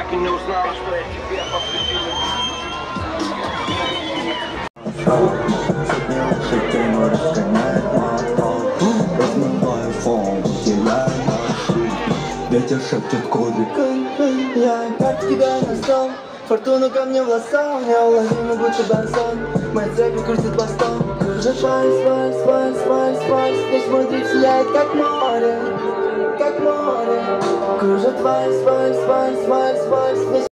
так и не узнала, что я тебе посвятил. Сотни лошадей, но разгоняет мотор. Размываю фон, теряю маршрут. Ветер шепчет коды. Я как тебя настал. Фортуна ко мне в лосо, неуловимо будто бенсон. Мои цепи крутят пластом. Кружит вальс, вальс, вальс, вальс, вальс. Здесь мой дрифт сияет как море, как море. Кружит вальс, вальс, вальс, вальс.